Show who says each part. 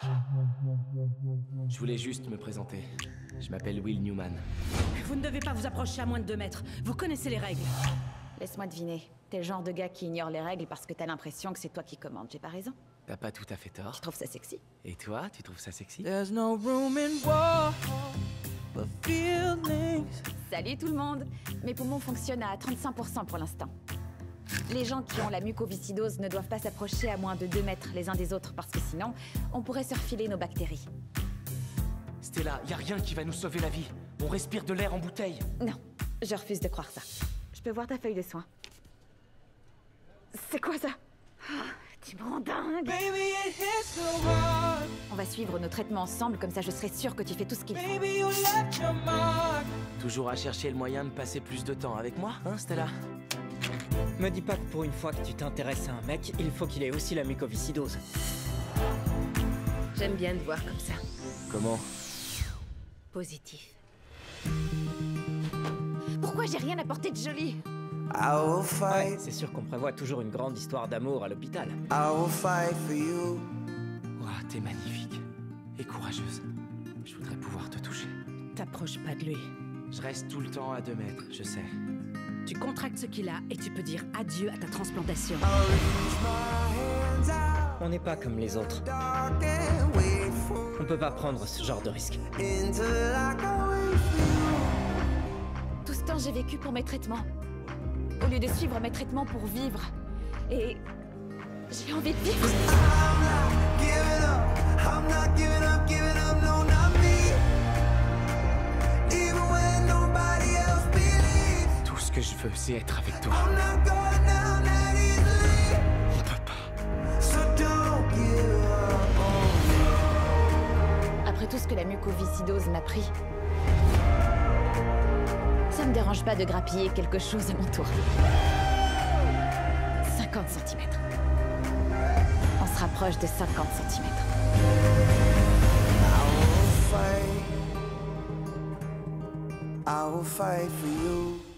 Speaker 1: Je voulais juste me présenter. Je m'appelle Will Newman.
Speaker 2: Vous ne devez pas vous approcher à moins de 2 mètres. Vous connaissez les règles.
Speaker 3: Laisse-moi deviner. T'es le genre de gars qui ignore les règles parce que t'as l'impression que c'est toi qui commandes. J'ai pas raison?
Speaker 1: T'as pas tout à fait tort.
Speaker 3: Je trouve ça sexy.
Speaker 1: Et toi, tu trouves ça sexy?
Speaker 4: There's no room in war for feelings.
Speaker 3: Salut tout le monde. Mes poumons fonctionnent à 35% pour l'instant. Les gens qui ont la mucoviscidose ne doivent pas s'approcher à moins de 2 mètres les uns des autres parce que sinon, on pourrait se refiler nos bactéries.
Speaker 1: Stella, y a rien qui va nous sauver la vie. On respire de l'air en bouteille.
Speaker 3: Non, je refuse de croire ça. Je peux voir ta feuille de soins. C'est quoi ça? Tu me rends dingue.
Speaker 4: Baby, it hits so hard.
Speaker 3: On va suivre nos traitements ensemble, comme ça je serai sûre que tu fais tout ce qu'il faut.
Speaker 4: Baby, you left your mark.
Speaker 1: Toujours à chercher le moyen de passer plus de temps avec moi, hein, Stella?
Speaker 5: Me dis pas que pour une fois que tu t'intéresses à un mec, il faut qu'il ait aussi la mucoviscidose.
Speaker 2: J'aime bien te voir comme ça.
Speaker 1: Comment?
Speaker 2: Positif.
Speaker 3: Pourquoi j'ai rien apporté de joli?
Speaker 6: I will
Speaker 5: Ouais,
Speaker 6: fight,
Speaker 5: c'est sûr qu'on prévoit toujours une grande histoire d'amour à l'hôpital.
Speaker 6: I will fight for you.
Speaker 1: Ouah, t'es magnifique. Et courageuse. Je voudrais pouvoir te toucher.
Speaker 2: T'approches pas de lui.
Speaker 1: Je reste tout le temps à 2 mètres, je sais.
Speaker 2: Tu contractes ce qu'il a et tu peux dire adieu à ta transplantation.
Speaker 5: On n'est pas comme les autres.
Speaker 6: Dark and wait for
Speaker 5: On peut pas prendre ce genre de risque.
Speaker 6: into like I wait for
Speaker 3: Tout ce temps j'ai vécu pour mes traitements. Au lieu de suivre mes traitements pour vivre. Et... j'ai envie de vivre.
Speaker 6: you. Giving up, I'm not giving up, no, not me. Even when nobody else believes.
Speaker 1: Tout ce que je veux, c'est être avec toi.
Speaker 6: I'm not going down that easily.
Speaker 1: On peut pas.
Speaker 6: So don't give up on me.
Speaker 3: Après tout ce que la mucoviscidose m'a pris, ça me dérange pas de grappiller quelque chose à mon tour. 50 cm. On se rapproche de 50 cm.
Speaker 6: I will fight for you.